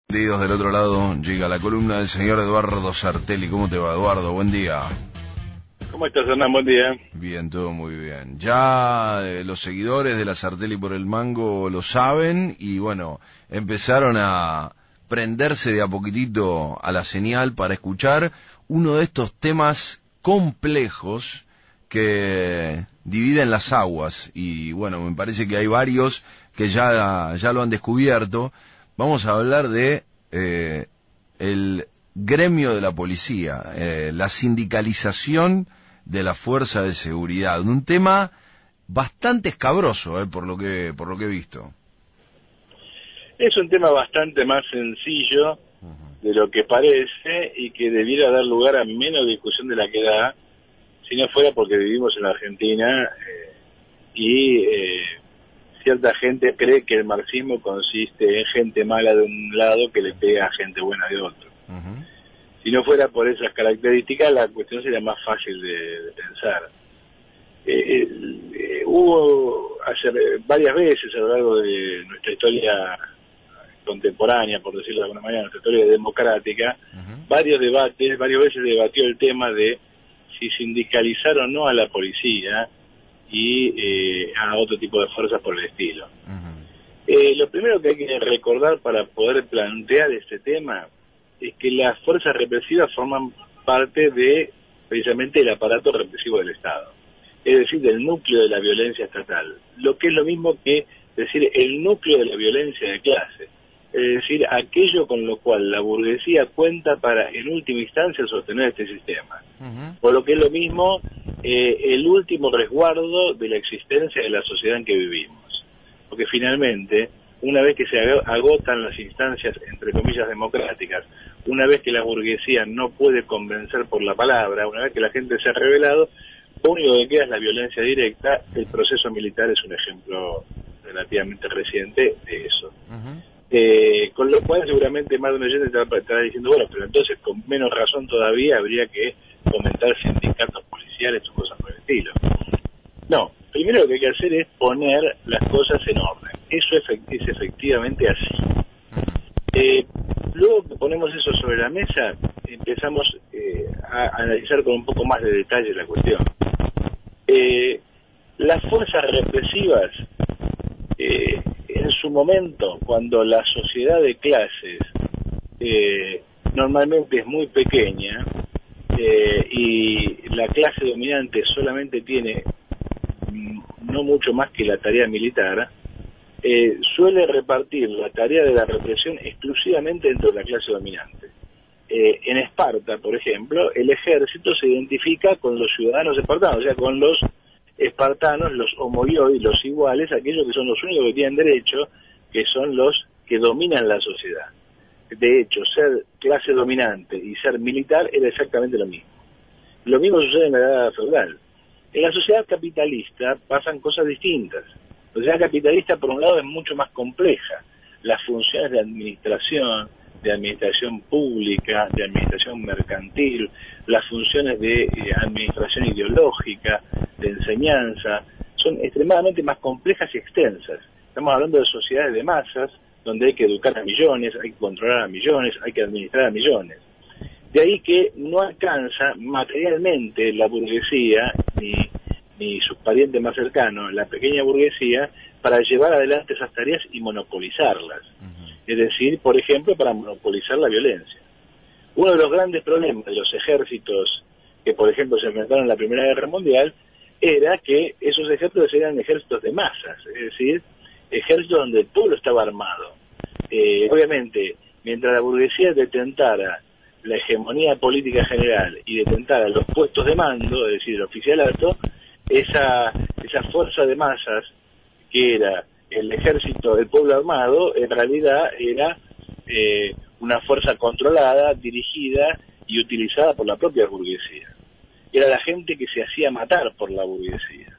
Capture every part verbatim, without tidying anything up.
Dios, del otro lado llega la columna del señor Eduardo Sartelli. ¿Cómo te va, Eduardo? Buen día. ¿Cómo estás, Hernán? Buen día. Bien, todo muy bien. Ya eh, los seguidores de la Sartelli por el Mango lo saben y bueno, empezaron a prenderse de a poquitito a la señal para escuchar uno de estos temas complejos que dividen las aguas y bueno, me parece que hay varios que ya, ya lo han descubierto. Vamos a hablar de eh, el gremio de la policía, eh, la sindicalización de la fuerza de seguridad, un tema bastante escabroso, eh, por lo que por lo que he visto. Es un tema bastante más sencillo de lo que parece y que debiera dar lugar a menos discusión de la que da, si no fuera porque vivimos en la Argentina eh, y eh, cierta gente cree que el marxismo consiste en gente mala de un lado que le pega a gente buena de otro. Uh-huh. Si no fuera por esas características, la cuestión sería más fácil de, de pensar. Eh, eh, hubo hace varias veces a lo largo de nuestra historia contemporánea, por decirlo de alguna manera, nuestra historia democrática, uh-huh. varios debates, varias veces debatió el tema de si sindicalizar o no a la policía y eh, a otro tipo de fuerzas por el estilo. Uh-huh. Eh, lo primero que hay que recordar para poder plantear este tema es que las fuerzas represivas forman parte de, precisamente, el aparato represivo del Estado, es decir, del núcleo de la violencia estatal, lo que es lo mismo que decir el núcleo de la violencia de clase, es decir, aquello con lo cual la burguesía cuenta para, en última instancia, sostener este sistema. Uh-huh. Por lo que es lo mismo eh, el último resguardo de la existencia de la sociedad en que vivimos. Porque finalmente, una vez que se agotan las instancias, entre comillas, democráticas, una vez que la burguesía no puede convencer por la palabra, una vez que la gente se ha rebelado, lo único que queda es la violencia directa. El proceso militar es un ejemplo relativamente reciente de eso. Uh-huh. Eh, con lo cual seguramente más de un oyente estará diciendo, bueno, pero entonces con menos razón todavía habría que fomentar sindicatos policiales o cosas por el estilo. No, primero lo que hay que hacer es poner las cosas en orden. Eso es efectivamente así. Eh, luego que ponemos eso sobre la mesa, empezamos eh, a analizar con un poco más de detalle la cuestión. Eh, las fuerzas represivas, eh, en su momento, cuando la sociedad de clases eh, normalmente es muy pequeña eh, y la clase dominante solamente tiene no mucho más que la tarea militar, eh, suele repartir la tarea de la represión exclusivamente dentro de la clase dominante. Eh, en Esparta, por ejemplo, el ejército se identifica con los ciudadanos espartanos, o sea, con los espartanos, los homoioi, los iguales, aquellos que son los únicos que tienen derecho, que son los que dominan la sociedad. De hecho, ser clase dominante y ser militar era exactamente lo mismo. Lo mismo sucede en la edad feudal. En la sociedad capitalista pasan cosas distintas. La sociedad capitalista, por un lado, es mucho más compleja. Las funciones de administración, de administración pública, de administración mercantil, las funciones de eh, administración ideológica, de enseñanza, son extremadamente más complejas y extensas. Estamos hablando de sociedades de masas, donde hay que educar a millones, hay que controlar a millones, hay que administrar a millones. De ahí que no alcanza materialmente la burguesía, ni, ni sus parientes más cercanos, la pequeña burguesía, para llevar adelante esas tareas y monopolizarlas. Uh-huh. Es decir, por ejemplo, para monopolizar la violencia. Uno de los grandes problemas de los ejércitos que, por ejemplo, se enfrentaron en la Primera Guerra Mundial, era que esos ejércitos eran ejércitos de masas, es decir, ejércitos donde el pueblo estaba armado. Eh, obviamente, mientras la burguesía detentara la hegemonía política general y detentara los puestos de mando, es decir, el oficialato, esa, esa fuerza de masas que era el ejército del pueblo armado, en realidad era eh, una fuerza controlada, dirigida y utilizada por la propia burguesía. Era la gente que se hacía matar por la burguesía.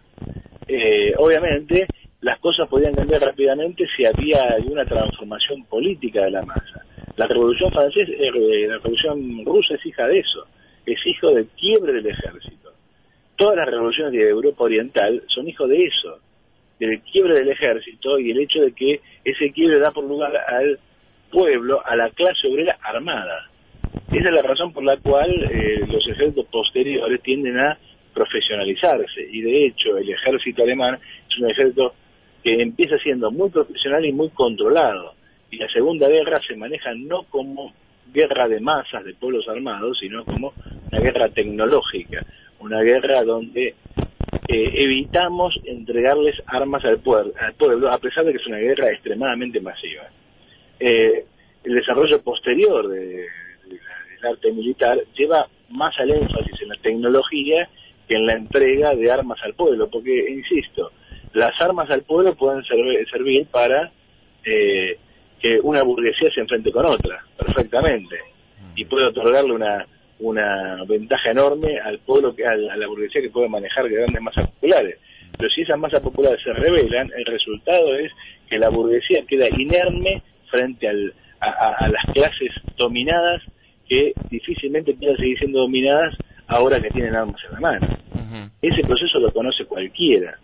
Eh, obviamente, las cosas podían cambiar rápidamente si había alguna transformación política de la masa. La Revolución Francesa, eh, la Revolución Rusa es hija de eso, es hijo del quiebre del ejército. Todas las revoluciones de Europa Oriental son hijos de eso, del quiebre del ejército y el hecho de que ese quiebre da por lugar al pueblo a la clase obrera armada. Esa es la razón por la cual eh, los ejércitos posteriores tienden a profesionalizarse, y de hecho el ejército alemán es un ejército que empieza siendo muy profesional y muy controlado, y la Segunda Guerra se maneja no como guerra de masas de pueblos armados, sino como una guerra tecnológica, una guerra donde eh, evitamos entregarles armas al pueblo, al pueblo, a pesar de que es una guerra extremadamente masiva. Eh, el desarrollo posterior de, de la, del arte militar lleva más al énfasis en la tecnología que en la entrega de armas al pueblo, porque, insisto, las armas al pueblo pueden servir, servir para eh, que una burguesía se enfrente con otra, perfectamente, y puede otorgarle una una ventaja enorme al pueblo, que a la burguesía que puede manejar grandes masas populares. Pero si esas masas populares se rebelan, el resultado es que la burguesía queda inerme frente al, a, a, a las clases dominadas, que difícilmente puedan seguir siendo dominadas ahora que tienen armas en la mano. Uh-huh. Ese proceso lo conoce cualquiera.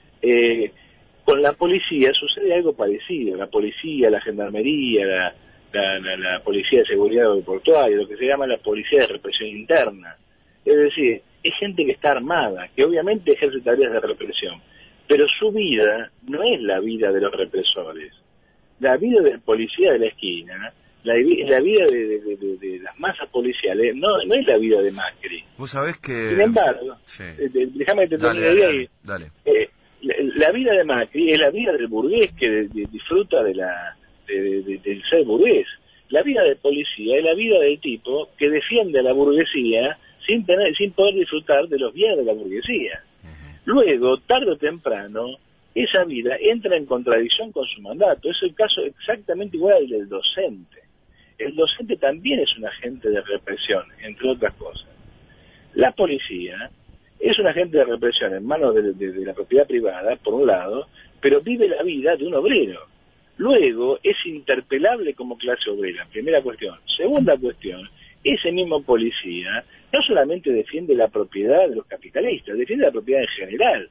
Eh, con la policía sucede algo parecido. La policía, la gendarmería, la, la, la, la policía de seguridad aeroportuaria, lo que se llama la policía de represión interna. Es decir, es gente que está armada, que obviamente ejerce tareas de represión, pero su vida no es la vida de los represores. La vida del policía de la esquina, la, la vida de, de, de, de las masas policiales, no, no es la vida de Macri. Vos sabés que... Sin embargo, sí. eh, déjame que te dale, termine dale, ahí. dale. Eh, la, la vida de Macri es la vida del burgués que de, de, disfruta de la de, de, de, del ser burgués. La vida del policía es la vida del tipo que defiende a la burguesía sin tener, sin poder disfrutar de los bienes de la burguesía. Uh-huh. Luego, tarde o temprano, esa vida entra en contradicción con su mandato. Es el caso exactamente igual al del docente. El docente también es un agente de represión, entre otras cosas. La policía es un agente de represión en manos de, de, de la propiedad privada, por un lado, pero vive la vida de un obrero. Luego, es interpelable como clase obrera, primera cuestión. Segunda cuestión, ese mismo policía no solamente defiende la propiedad de los capitalistas, defiende la propiedad en general.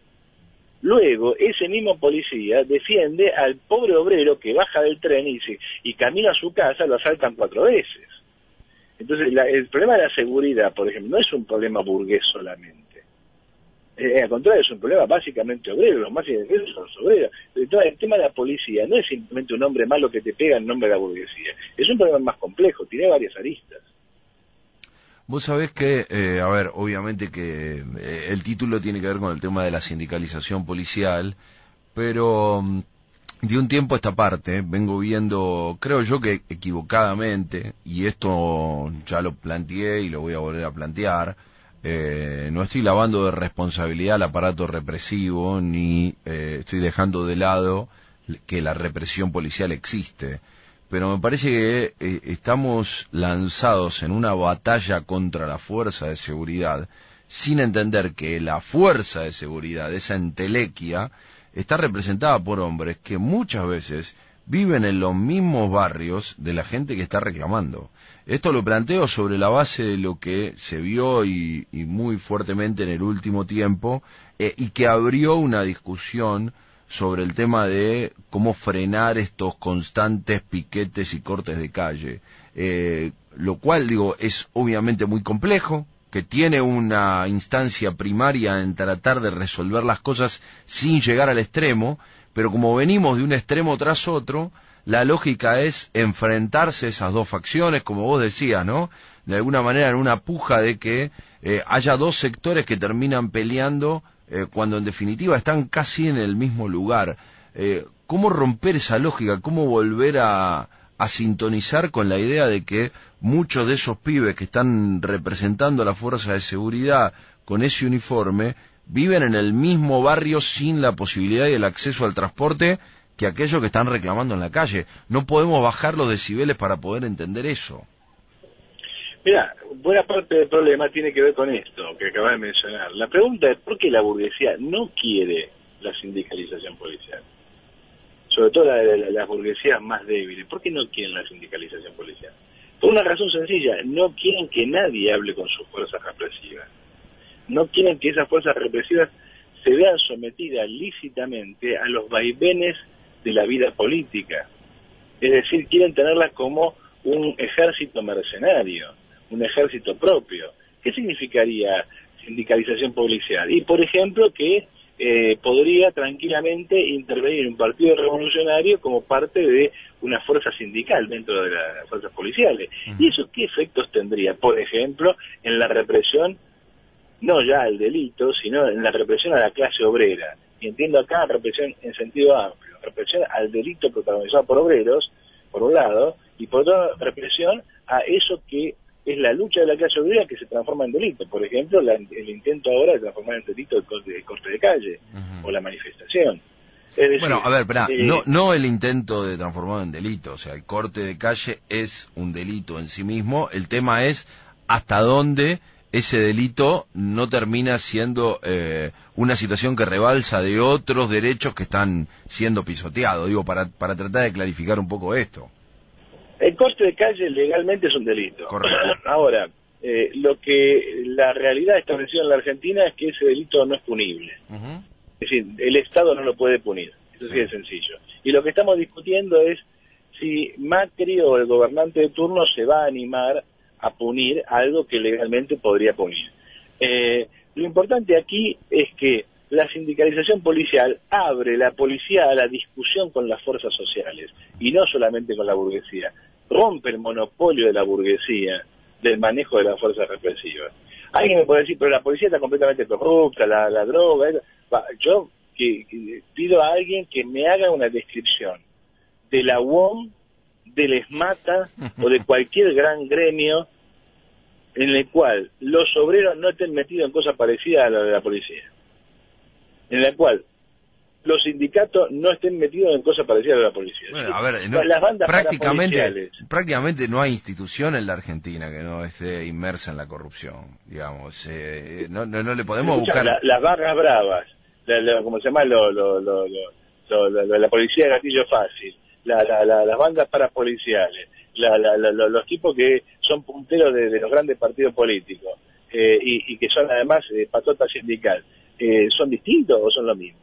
Luego, ese mismo policía defiende al pobre obrero que baja del tren y, se, y camina a su casa, lo asaltan cuatro veces. Entonces, la, el problema de la seguridad, por ejemplo, no es un problema burgués solamente. Eh, al contrario, es un problema básicamente obrero, los más indefensos son los obreros. Entonces, el tema de la policía no es simplemente un hombre malo que te pega en nombre de la burguesía. Es un problema más complejo, tiene varias aristas. Vos sabés que, eh, a ver, obviamente que eh, el título tiene que ver con el tema de la sindicalización policial, pero um, de un tiempo a esta parte vengo viendo, creo yo que equivocadamente, y esto ya lo planteé y lo voy a volver a plantear, eh, no estoy lavando de responsabilidad al aparato represivo, ni eh, estoy dejando de lado que la represión policial existe. Pero me parece que eh, estamos lanzados en una batalla contra la fuerza de seguridad, sin entender que la fuerza de seguridad, esa entelequia, está representada por hombres que muchas veces viven en los mismos barrios de la gente que está reclamando. Esto lo planteo sobre la base de lo que se vio y, y muy fuertemente en el último tiempo, eh, y que abrió una discusión sobre el tema de cómo frenar estos constantes piquetes y cortes de calle, eh, lo cual, digo, es obviamente muy complejo, que tiene una instancia primaria en tratar de resolver las cosas sin llegar al extremo, pero como venimos de un extremo tras otro, la lógica es enfrentarse a esas dos facciones, como vos decías, ¿no? De alguna manera en una puja de que eh, haya dos sectores que terminan peleando Eh, cuando en definitiva están casi en el mismo lugar. Eh, ¿Cómo romper esa lógica? ¿Cómo volver a, a sintonizar con la idea de que muchos de esos pibes que están representando a la fuerza de seguridad con ese uniforme viven en el mismo barrio sin la posibilidad y el acceso al transporte que aquellos que están reclamando en la calle? No podemos bajar los decibeles para poder entender eso. Mira, buena parte del problema tiene que ver con esto que acabas de mencionar. La pregunta es por qué la burguesía no quiere la sindicalización policial. Sobre todo la, la, las burguesías más débiles. ¿Por qué no quieren la sindicalización policial? Por una razón sencilla, no quieren que nadie hable con sus fuerzas represivas. No quieren que esas fuerzas represivas se vean sometidas lícitamente a los vaivenes de la vida política. Es decir, quieren tenerla como un ejército mercenario, un ejército propio. ¿Qué significaría sindicalización policial? Y, por ejemplo, que eh, podría tranquilamente intervenir un partido revolucionario como parte de una fuerza sindical dentro de las fuerzas policiales. Uh-huh. ¿Y eso qué efectos tendría? Por ejemplo, en la represión, no ya al delito, sino en la represión a la clase obrera. Y entiendo acá represión en sentido amplio, represión al delito protagonizado por obreros, por un lado, y por otro, represión a eso que es la lucha de la clase obrera que se transforma en delito. Por ejemplo, la, el intento ahora de transformar en delito el corte de, corte de calle, uh-huh, o la manifestación. Es decir, bueno, a ver, espera, eh, no, no el intento de transformarlo en delito, o sea, el corte de calle es un delito en sí mismo, el tema es hasta dónde ese delito no termina siendo eh, una situación que rebalsa de otros derechos que están siendo pisoteados, digo, para, para tratar de clarificar un poco esto. El corte de calle legalmente es un delito. Correcto. Ahora, eh, lo que la realidad establecida en la Argentina es que ese delito no es punible. Uh-huh. Es decir, el Estado no lo puede punir. Eso sí, sí es sencillo. Y lo que estamos discutiendo es si Macri o el gobernante de turno se va a animar a punir algo que legalmente podría punir. Eh, lo importante aquí es que la sindicalización policial abre la policía a la discusión con las fuerzas sociales, y no solamente con la burguesía. Rompe el monopolio de la burguesía del manejo de las fuerzas represivas. Alguien me puede decir, pero la policía está completamente corrupta, la, la droga... Yo que, que pido a alguien que me haga una descripción de la U O M, del ESMATA o de cualquier gran gremio en el cual los obreros no estén metidos en cosas parecidas a la de la policía, en la cual los sindicatos no estén metidos en cosas parecidas a la policía. Bueno, a ver, no, las bandas prácticamente, prácticamente no hay institución en la Argentina que no esté inmersa en la corrupción, digamos. Eh, no, no, no le podemos Escucha, buscar... La, las barras bravas, la, la, como se llama, lo, lo, lo, lo, lo, lo, la, la policía de gatillo fácil, la, la, la, las bandas parapoliciales, la, la, la, los tipos que son punteros de, de los grandes partidos políticos, eh, y, y que son además eh, patota sindical, eh, ¿son distintos o son lo mismo?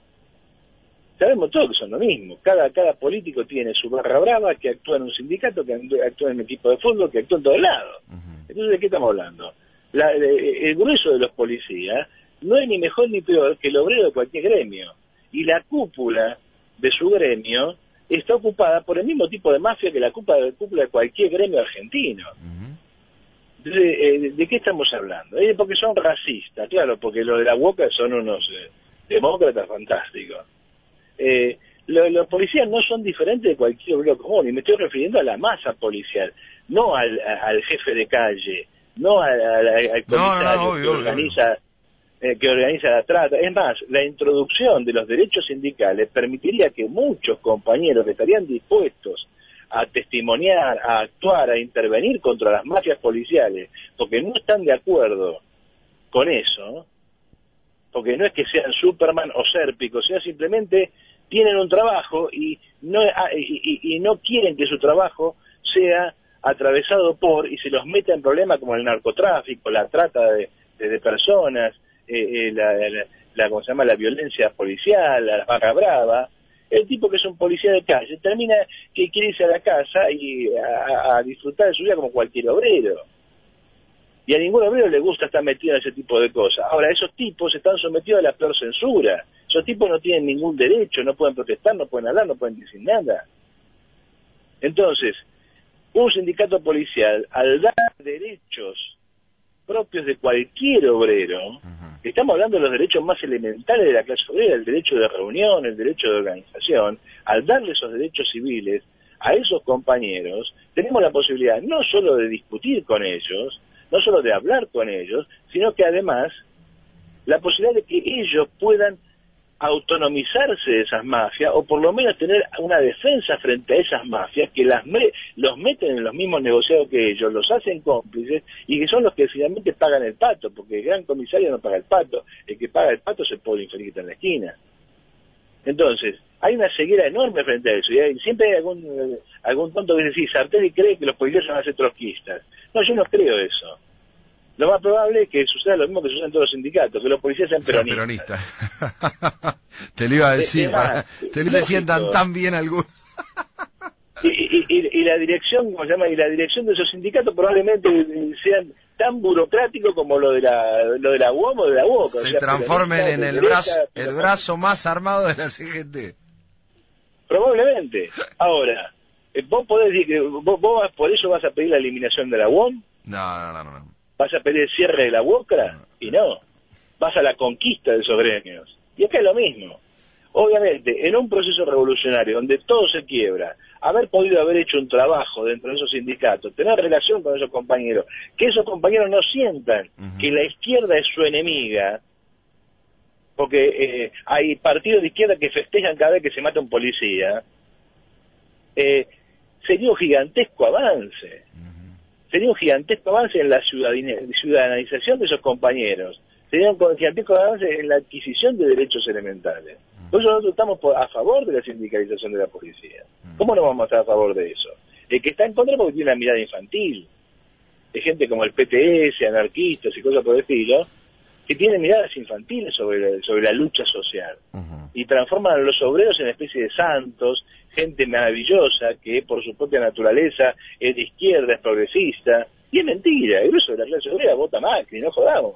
Sabemos todos que son lo mismo. Cada cada político tiene su barra brava, que actúa en un sindicato, que actúa en un equipo de fútbol, que actúa en todos lados. Uh-huh. Entonces, ¿de qué estamos hablando? La, el grueso de los policías no es ni mejor ni peor que el obrero de cualquier gremio. Y la cúpula de su gremio está ocupada por el mismo tipo de mafia que la cúpula de, cúpula de cualquier gremio argentino. Uh-huh. Entonces, eh, ¿de qué estamos hablando? Eh, porque son racistas, claro, porque los de la Boca son unos eh, demócratas fantásticos. Eh, lo, los policías no son diferentes de cualquier obrero común, y me estoy refiriendo a la masa policial, no al, a, al jefe de calle, no al, al, al comisario no, no, obvio, que organiza eh, que organiza la trata. Es más, la introducción de los derechos sindicales permitiría que muchos compañeros que estarían dispuestos a testimoniar, a actuar, a intervenir contra las mafias policiales, porque no están de acuerdo con eso, porque no es que sean Superman o Sérpico, sino simplemente tienen un trabajo y no, y, y, y no quieren que su trabajo sea atravesado por y se los meta en problemas como el narcotráfico, la trata de, de, de personas, eh, eh, la, la, la, ¿cómo se llama? La violencia policial, la barra brava. El tipo que es un policía de calle termina que quiere irse a la casa y a, a disfrutar de su vida como cualquier obrero. Y a ningún obrero le gusta estar metido en ese tipo de cosas. Ahora, esos tipos están sometidos a la peor censura. Esos tipos no tienen ningún derecho, no pueden protestar, no pueden hablar, no pueden decir nada. Entonces, un sindicato policial, al dar derechos propios de cualquier obrero, uh-huh, estamos hablando de los derechos más elementales de la clase obrera, el derecho de reunión, el derecho de organización, al darle esos derechos civiles a esos compañeros, tenemos la posibilidad no solo de discutir con ellos, no solo de hablar con ellos, sino que además la posibilidad de que ellos puedan autonomizarse de esas mafias, o por lo menos tener una defensa frente a esas mafias que las me, los meten en los mismos negociados que ellos, los hacen cómplices, y que son los que finalmente pagan el pato, porque el gran comisario no paga el pato, el que paga el pato es el pobre infeliz que está en la esquina. Entonces, hay una ceguera enorme frente a eso, y hay, siempre hay algún, eh, algún tonto que dice, sí, Sartelli cree que los policías van a ser trotskistas. No, yo no creo eso. Lo más probable es que suceda lo mismo que sucede en todos los sindicatos, que los policías sean peronistas. peronistas. Te lo iba a decir, de, de para, te lo sientan tan bien algunos. y, y, y, y la dirección, ¿cómo se llama? Y la dirección de esos sindicatos probablemente sean tan burocráticos como lo de la lo de la U O M o de la U O C. Se o sea, transformen en el derecha, brazo el brazo más armado de la C G T. Probablemente. Ahora, vos podés decir que vos, vos vas, por eso vas a pedir la eliminación de la U O M. No, no, no, no. ¿Vas a pedir el cierre de la UOCRA? No. Y no. Vas a la conquista de esos gremios. Y acá es lo mismo. Obviamente, en un proceso revolucionario donde todo se quiebra, haber podido haber hecho un trabajo dentro de esos sindicatos, tener relación con esos compañeros, que esos compañeros no sientan uh-huh. que la izquierda es su enemiga, porque eh, hay partidos de izquierda que festejan cada vez que se mata un policía, eh, sería un gigantesco avance. Uh-huh. Sería un gigantesco avance en la ciudadanización de esos compañeros. Sería un gigantesco avance en la adquisición de derechos elementales. Por eso nosotros estamos a favor de la sindicalización de la policía. ¿Cómo no vamos a estar a favor de eso? El que está en contra porque tiene una mirada infantil. Hay gente como el P T S, anarquistas y cosas por el estilo, que tienen miradas infantiles sobre, sobre la lucha social. Uh-huh. Y transforman a los obreros en una especie de santos, gente maravillosa que por su propia naturaleza es de izquierda, es progresista. Y es mentira. El grueso de la clase obrera vota Macri, no jodamos.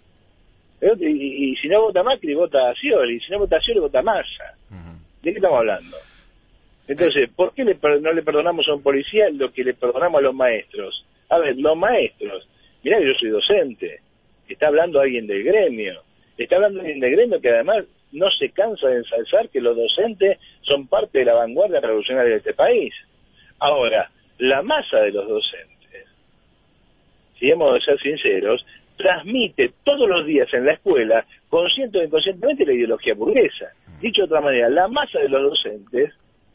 Y, y, y si no vota Macri, vota a Scioli, y si no vota a Scioli, vota Massa. Uh-huh. ¿De qué estamos hablando? Entonces, ¿por qué le, no le perdonamos a un policía lo que le perdonamos a los maestros? A ver, los maestros, mirá que yo soy docente, está hablando alguien del gremio, está hablando alguien del gremio que además no se cansa de ensalzar que los docentes son parte de la vanguardia revolucionaria de este país. Ahora, la masa de los docentes, si hemos de ser sinceros, transmite todos los días en la escuela, consciente o inconscientemente, la ideología burguesa. Dicho de otra manera, la masa de los docentes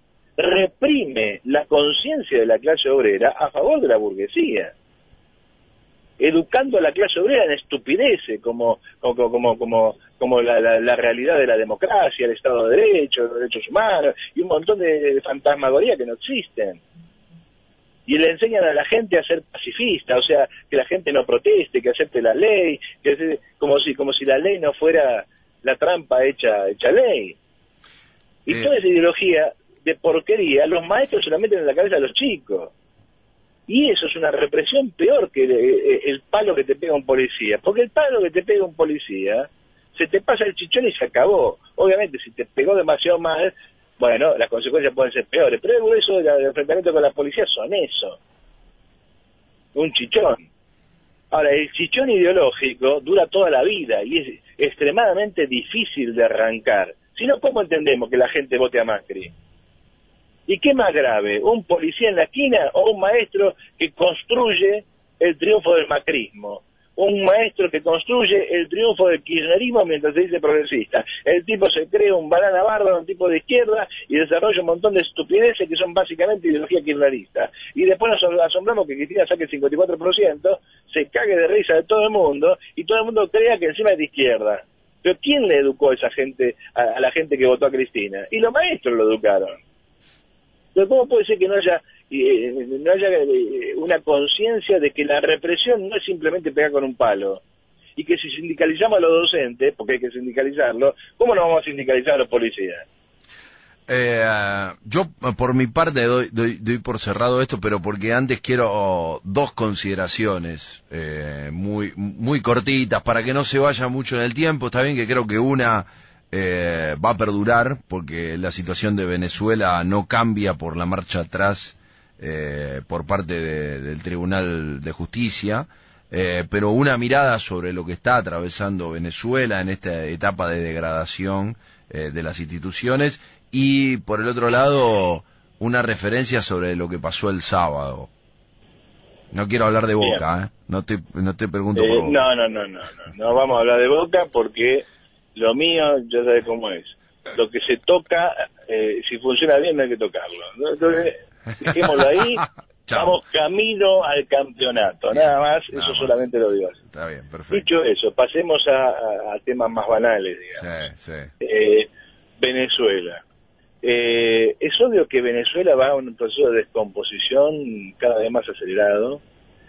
reprime la conciencia de la clase obrera a favor de la burguesía, educando a la clase obrera en estupideces como como como como, como la, la, la realidad de la democracia, el Estado de Derecho, los derechos humanos y un montón de, de fantasmagoría que no existen. Y le enseñan a la gente a ser pacifista, o sea, que la gente no proteste, que acepte la ley, que como si como si la ley no fuera la trampa hecha hecha ley. Y eh. toda esa ideología de porquería, los maestros se la meten en la cabeza a los chicos. Y eso es una represión peor que el, el palo que te pega un policía. Porque el palo que te pega un policía, se te pasa el chichón y se acabó. Obviamente, si te pegó demasiado mal, bueno, las consecuencias pueden ser peores, pero el grueso del enfrentamiento con la policía son eso. Un chichón. Ahora, el chichón ideológico dura toda la vida y es extremadamente difícil de arrancar. Si no, ¿cómo entendemos que la gente vote a Macri? ¿Y qué más grave? ¿Un policía en la esquina o un maestro que construye el triunfo del macrismo? Un maestro que construye el triunfo del kirchnerismo mientras se dice progresista. El tipo se cree un banana bárbaro, un tipo de izquierda, y desarrolla un montón de estupideces que son básicamente ideología kirchnerista. Y después nos asombramos que Cristina saque el cincuenta y cuatro por ciento, se cague de risa de todo el mundo, y todo el mundo crea que encima es de izquierda. Pero ¿quién le educó a esa gente, a, a la gente que votó a Cristina? Y los maestros lo educaron. Pero ¿cómo puede ser que no haya eh, no haya eh, una conciencia de que la represión no es simplemente pegar con un palo? Y que si sindicalizamos a los docentes, porque hay que sindicalizarlos, ¿cómo no vamos a sindicalizar a los policías? Eh, yo por mi parte doy, doy, doy por cerrado esto, pero porque antes quiero oh, dos consideraciones eh, muy, muy cortitas para que no se vaya mucho en el tiempo. Está bien que creo que una Eh, va a perdurar porque la situación de Venezuela no cambia por la marcha atrás eh, por parte de, del Tribunal de Justicia, eh, pero una mirada sobre lo que está atravesando Venezuela en esta etapa de degradación eh, de las instituciones, y por el otro lado una referencia sobre lo que pasó el sábado. No quiero hablar de Boca, ¿eh? No te, no te pregunto eh, por Boca. No, no, no, no, no, no vamos a hablar de Boca porque lo mío, ya sabes cómo es. Lo que se toca, eh, si funciona bien, no hay que tocarlo. Entonces, dejémoslo ahí. Vamos camino al campeonato. Bien, nada más, nada eso más. Solamente lo digo así. Está bien, perfecto. Dicho eso, pasemos a, a, a temas más banales, digamos. Sí, sí. Eh, Venezuela. Eh, es obvio que Venezuela va a un proceso de descomposición cada vez más acelerado.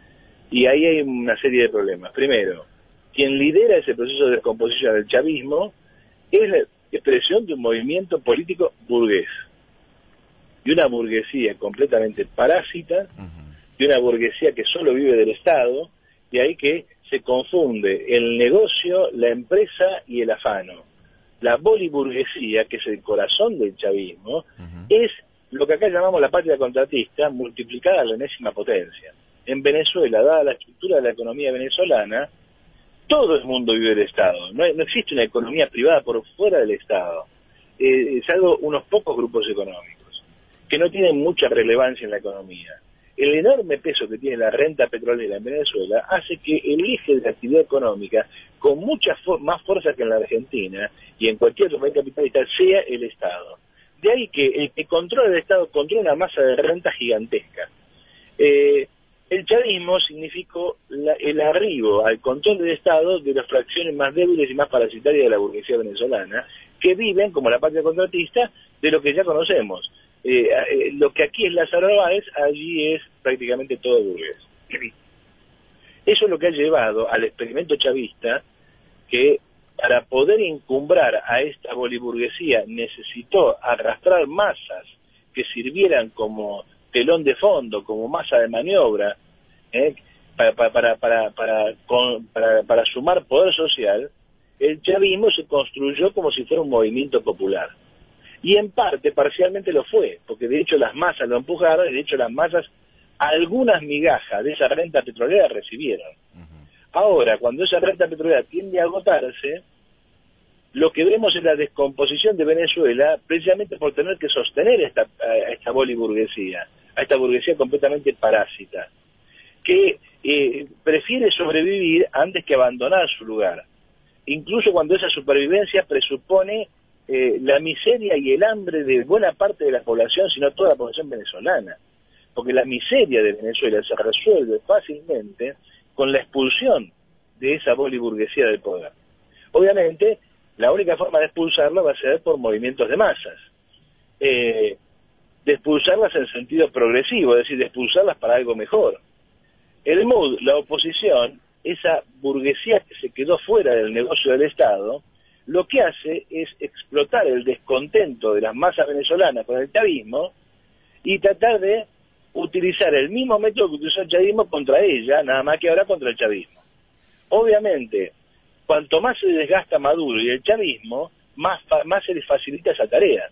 Y ahí hay una serie de problemas. Primero, quien lidera ese proceso de descomposición del chavismo es la expresión de un movimiento político burgués. Y de una burguesía completamente parásita, de una burguesía que solo vive del Estado, de ahí que se confunde el negocio, la empresa y el afano. La boliburguesía, que es el corazón del chavismo, uh-huh. es lo que acá llamamos la patria contratista multiplicada a la enésima potencia. En Venezuela, dada la estructura de la economía venezolana, todo el mundo vive del Estado. No, hay, no existe una economía privada por fuera del Estado, eh, salvo unos pocos grupos económicos, que no tienen mucha relevancia en la economía. El enorme peso que tiene la renta petrolera en Venezuela hace que el eje de la actividad económica, con mucha for- más fuerza que en la Argentina y en cualquier otro país capitalista, sea el Estado. De ahí que el que controla el Estado controla una masa de renta gigantesca. Eh, el chavismo significó la, el arribo al control del Estado de las fracciones más débiles y más parasitarias de la burguesía venezolana, que viven, como la patria contratista, de lo que ya conocemos. Eh, eh, lo que aquí es Lázaro Báez, allí es prácticamente todo burgués. Eso es lo que ha llevado al experimento chavista, que para poder encumbrar a esta boliburguesía necesitó arrastrar masas que sirvieran como telón de fondo, como masa de maniobra, eh, para, para, para, para, para, con, para, para sumar poder social. El chavismo se construyó como si fuera un movimiento popular. Y en parte, parcialmente lo fue, porque de hecho las masas lo empujaron, y de hecho las masas algunas migajas de esa renta petrolera recibieron. Uh-huh. Ahora, cuando esa renta petrolera tiende a agotarse, lo que vemos es la descomposición de Venezuela, precisamente por tener que sostener esta, a esta boliburguesía, a esta burguesía completamente parásita, que eh, prefiere sobrevivir antes que abandonar su lugar, incluso cuando esa supervivencia presupone eh, la miseria y el hambre de buena parte de la población, sino toda la población venezolana, porque la miseria de Venezuela se resuelve fácilmente con la expulsión de esa boliburguesía del poder. Obviamente, la única forma de expulsarla va a ser por movimientos de masas, eh, de expulsarlas en sentido progresivo, es decir, de expulsarlas para algo mejor. El M U D, la oposición, esa burguesía que se quedó fuera del negocio del Estado, lo que hace es explotar el descontento de las masas venezolanas con el chavismo y tratar de utilizar el mismo método que utilizó el chavismo contra ella, nada más que ahora contra el chavismo. Obviamente, cuanto más se desgasta Maduro y el chavismo, más, más se les facilita esa tarea.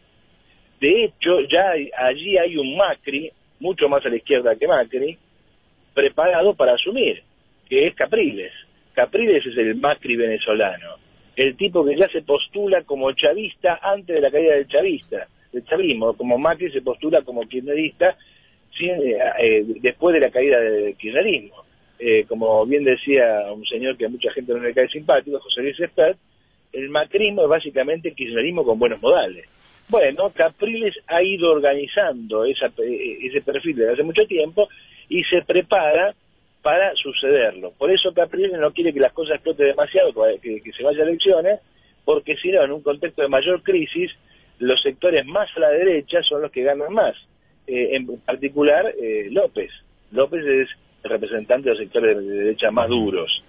De hecho, ya hay, allí hay un Macri, mucho más a la izquierda que Macri, preparado para asumir, que es Capriles. Capriles es el Macri venezolano, el tipo que ya se postula como chavista antes de la caída del chavista, del chavismo, como Macri se postula como kirchnerista sin, eh, eh, después de la caída del kirchnerismo. Eh, como bien decía un señor que a mucha gente no le cae simpático, José Luis Espert, el macrismo es básicamente kirchnerismo con buenos modales. Bueno, Capriles ha ido organizando esa, ese perfil desde hace mucho tiempo y se prepara para sucederlo. Por eso Capriles no quiere que las cosas exploten demasiado, que, que se vaya a elecciones, porque si no, en un contexto de mayor crisis, los sectores más a la derecha son los que ganan más. Eh, en particular, eh, López. López es el representante de los sectores de derecha más duros.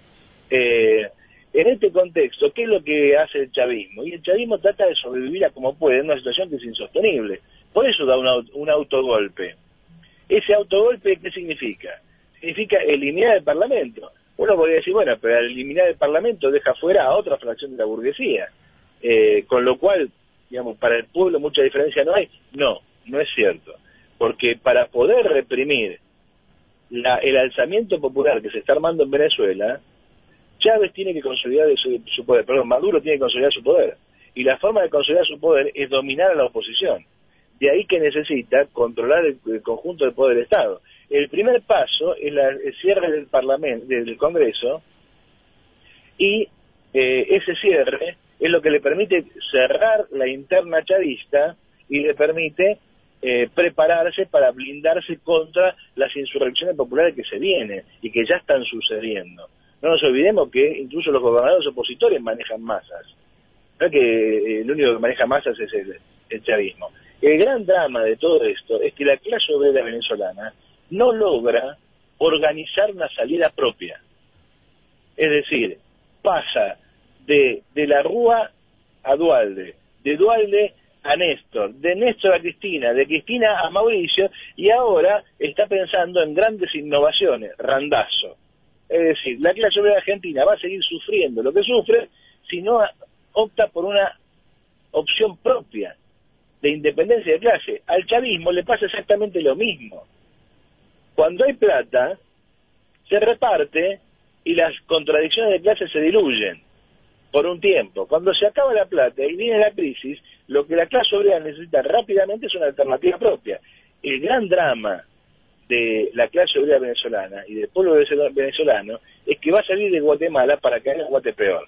Eh, en este contexto, ¿qué es lo que hace el chavismo? Y el chavismo trata de sobrevivir a como puede en una situación que es insostenible. Por eso da una, un autogolpe. ¿Ese autogolpe qué significa? Significa eliminar el Parlamento. Uno podría decir, bueno, pero al eliminar el Parlamento deja fuera a otra fracción de la burguesía. Eh, con lo cual, digamos, para el pueblo mucha diferencia no hay. No, no es cierto. Porque para poder reprimir La, el alzamiento popular que se está armando en Venezuela, Chávez tiene que consolidar su, su poder, perdón, Maduro tiene que consolidar su poder, y la forma de consolidar su poder es dominar a la oposición. De ahí que necesita controlar el, el conjunto del poder del Estado. El primer paso es la, el cierre del Parlamento, del Congreso, y eh, ese cierre es lo que le permite cerrar la interna chavista y le permite Eh, prepararse para blindarse contra las insurrecciones populares que se vienen y que ya están sucediendo. No nos olvidemos que incluso los gobernadores opositores manejan masas. No es que eh, el único que maneja masas es el, el chavismo. El gran drama de todo esto es que la clase obrera venezolana no logra organizar una salida propia. Es decir, pasa de, de la Rúa a Duhalde, de Duhalde a Néstor, de Néstor a Cristina, de Cristina a Mauricio, y ahora está pensando en grandes innovaciones, Randazzo. Es decir, la clase obrera argentina va a seguir sufriendo lo que sufre si no opta por una opción propia de independencia de clase. Al chavismo le pasa exactamente lo mismo. Cuando hay plata, se reparte y las contradicciones de clase se diluyen por un tiempo. Cuando se acaba la plata y viene la crisis, lo que la clase obrera necesita rápidamente es una alternativa propia. El gran drama de la clase obrera venezolana y del pueblo venezolano es que va a salir de Guatemala para caer en Guatepeor.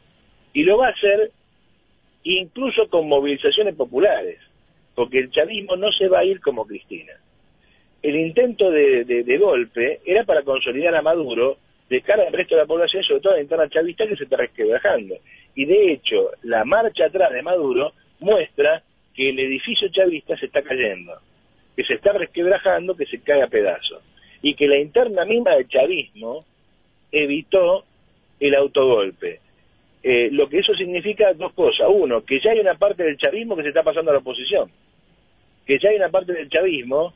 Y lo va a hacer incluso con movilizaciones populares, porque el chavismo no se va a ir como Cristina. El intento de, de, de golpe era para consolidar a Maduro de cara al resto de la población, sobre todo a la interna chavista que se está resquebrajando. Y de hecho, la marcha atrás de Maduro muestra que el edificio chavista se está cayendo, que se está resquebrajando, que se cae a pedazos, y que la interna misma del chavismo evitó el autogolpe. Eh, lo que eso significa dos cosas. Uno, que ya hay una parte del chavismo que se está pasando a la oposición, que ya hay una parte del chavismo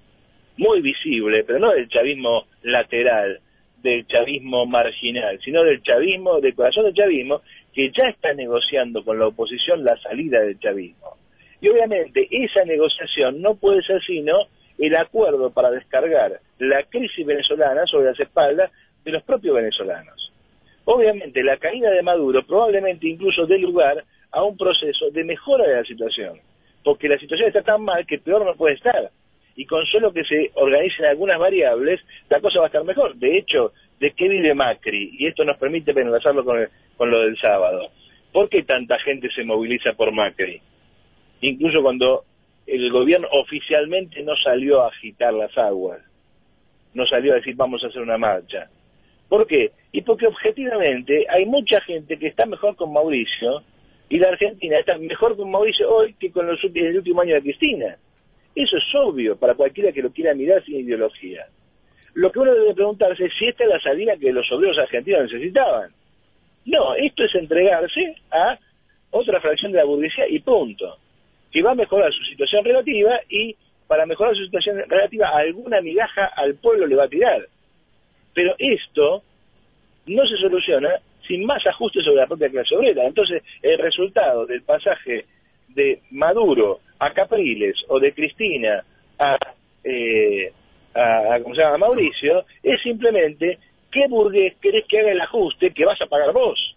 muy visible, pero no del chavismo lateral, del chavismo marginal, sino del chavismo, del corazón del chavismo, que ya está negociando con la oposición la salida del chavismo. Y obviamente esa negociación no puede ser sino el acuerdo para descargar la crisis venezolana sobre las espaldas de los propios venezolanos. Obviamente la caída de Maduro probablemente incluso dé lugar a un proceso de mejora de la situación, porque la situación está tan mal que peor no puede estar. Y con solo que se organicen algunas variables, la cosa va a estar mejor. De hecho, ¿de qué vive Macri? Y esto nos permite enlazarlo con, el, con lo del sábado. ¿Por qué tanta gente se moviliza por Macri? Incluso cuando el gobierno oficialmente no salió a agitar las aguas, no salió a decir vamos a hacer una marcha. ¿Por qué? Y porque objetivamente hay mucha gente que está mejor con Mauricio, y la Argentina está mejor con Mauricio hoy que con los, el último año de Cristina. Eso es obvio para cualquiera que lo quiera mirar sin ideología. Lo que uno debe preguntarse es si esta es la salida que los obreros argentinos necesitaban. No, esto es entregarse a otra fracción de la burguesía y punto. Que va a mejorar su situación relativa y para mejorar su situación relativa alguna migaja al pueblo le va a tirar. Pero esto no se soluciona sin más ajustes sobre la propia clase obrera. Entonces, el resultado del pasaje de Maduro a Capriles o de Cristina a, eh, a, a, ¿cómo se llama? Mauricio, es simplemente ¿qué burgués querés que haga el ajuste que vas a pagar vos?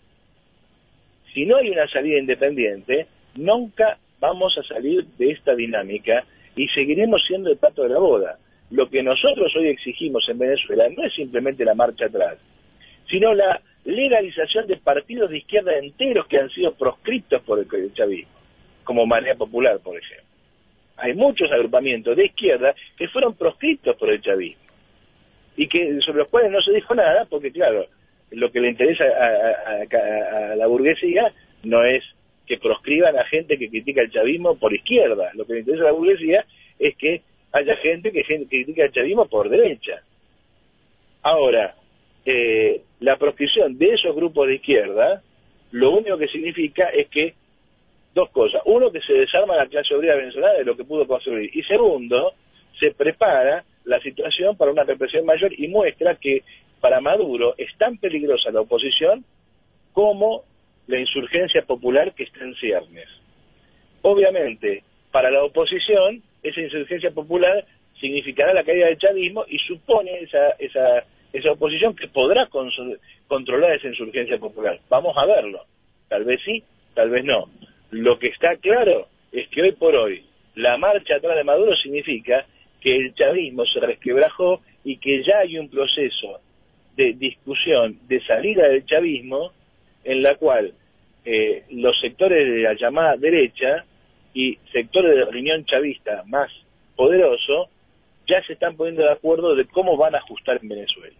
Si no hay una salida independiente, nunca vamos a salir de esta dinámica y seguiremos siendo el pato de la boda. Lo que nosotros hoy exigimos en Venezuela no es simplemente la marcha atrás, sino la legalización de partidos de izquierda enteros que han sido proscriptos por el chavismo, como Marea Popular, por ejemplo. Hay muchos agrupamientos de izquierda que fueron proscriptos por el chavismo y que sobre los cuales no se dijo nada porque, claro, lo que le interesa a, a, a, a la burguesía no es que proscriban a gente que critica el chavismo por izquierda. Lo que le interesa a la burguesía es que haya gente que, gente que critica el chavismo por derecha. Ahora, eh, la proscripción de esos grupos de izquierda lo único que significa es que dos cosas. Uno, que se desarma la clase obrera venezolana de lo que pudo construir. Y segundo, se prepara la situación para una represión mayor y muestra que para Maduro es tan peligrosa la oposición como la insurgencia popular que está en ciernes. Obviamente, para la oposición, esa insurgencia popular significará la caída del chavismo y supone esa, esa, esa oposición que podrá controlar esa insurgencia popular. Vamos a verlo. Tal vez sí, tal vez no. Lo que está claro es que hoy por hoy la marcha atrás de Maduro significa que el chavismo se resquebrajó y que ya hay un proceso de discusión, de salida del chavismo, en la cual eh, los sectores de la llamada derecha y sectores de la reunión chavista más poderoso ya se están poniendo de acuerdo de cómo van a ajustar en Venezuela.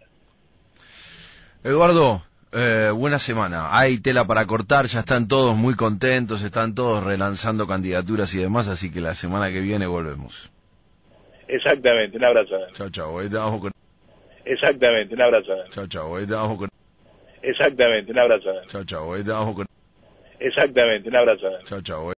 Eduardo, eh, buena semana. Hay tela para cortar, ya están todos muy contentos, están todos relanzando candidaturas y demás, así que la semana que viene volvemos. Exactamente, un abrazo. Chao, chao. Ahí te vamos con... Exactamente, un abrazo. Chao, chao. Ahí te vamos con... Exactamente, un abrazo. Chao, chao. Ahí te vamos con... Exactamente, un abrazo. Chao, chao.